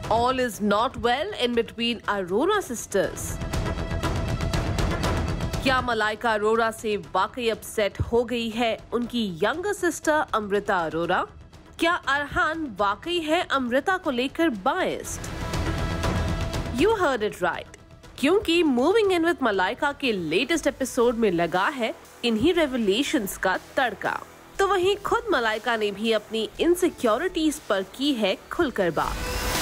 All is not well in between Arora sisters. क्या मलाइका अरोरा से वाकई अपसेट हो गई है उनकी यंगर सिस्टर अमृता अरोरा? क्या अरहान वाकई है अमृता को लेकर biased? You heard it right. क्योंकि मूविंग इन विद मलाइका के लेटेस्ट एपिसोड में लगा है इन्हीं रेवलेशंस का तड़का। तो वहीं खुद मलाइका ने भी अपनी इनसिक्योरिटीज पर की है खुलकर बात।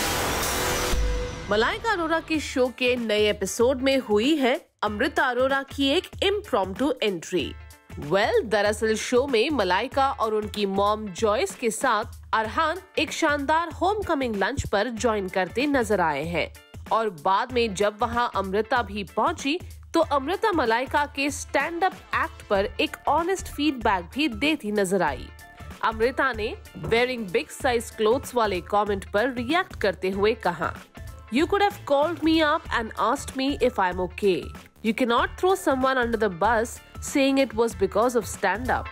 मलाइका अरोरा के शो के नए एपिसोड में हुई है अमृता अरोरा की एक इम्प्रॉम्प्टू एंट्री। दरअसल शो में मलाइका और उनकी मॉम जॉयस के साथ अरहान एक शानदार होमकमिंग लंच पर ज्वाइन करते नजर आए हैं और बाद में जब वहां अमृता भी पहुंची तो अमृता मलाइका के स्टैंड अप एक्ट पर एक ऑनेस्ट फीडबैक भी देती नजर आई। अमृता ने वेयरिंग बिग साइज क्लोथ्स वाले कमेंट पर रिएक्ट करते हुए कहा, You could have called me up and asked me if I'm okay. You cannot throw someone under the bus saying it was because of stand-up.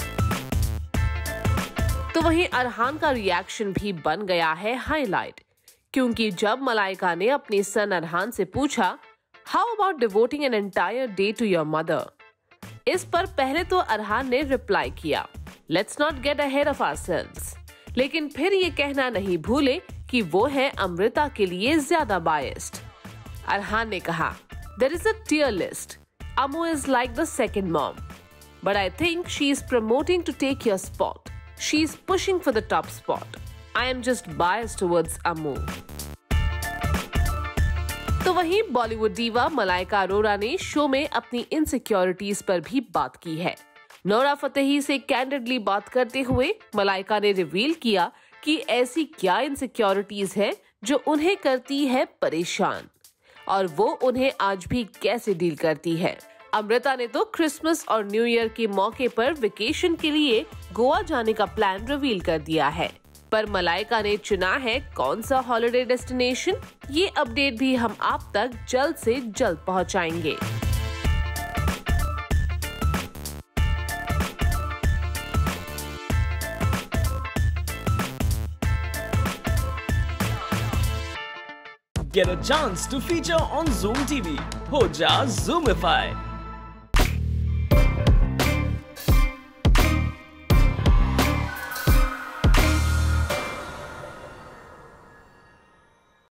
तो वहीं अरहान का reaction भी बन गया है हाईलाइट, क्योंकि जब मलाइका ने अपने सन अरहान से पूछा, How about devoting an entire day to your mother? इस पर पहले तो अरहान ने रिप्लाई किया, Let's not get ahead of ourselves. लेकिन फिर ये कहना नहीं भूले कि वो है अमृता के लिए ज्यादा बायस्ड। अरहान ने कहा, There is a tier list. Amu is like the second mom. But I think she is promoting to take your spot. She is pushing for the top spot. I am just biased towards Amu. तो वहीं बॉलीवुड दीवा मलाइका अरोरा ने show में अपनी insecurities पर भी बात की है। नोरा फतेही से कैंडिडली बात करते हुए मलाइका ने रिवील किया कि ऐसी क्या इनसिक्योरिटीज है जो उन्हें करती है परेशान और वो उन्हें आज भी कैसे डील करती है। अमृता ने तो क्रिसमस और न्यू ईयर के मौके पर वेकेशन के लिए गोवा जाने का प्लान रिवील कर दिया है, पर मलाइका ने चुना है कौन सा हॉलिडे डेस्टिनेशन, ये अपडेट भी हम आप तक जल्द से जल्द पहुंचाएंगे। Get a chance to feature on Zoom TV. हो जा Zoomify.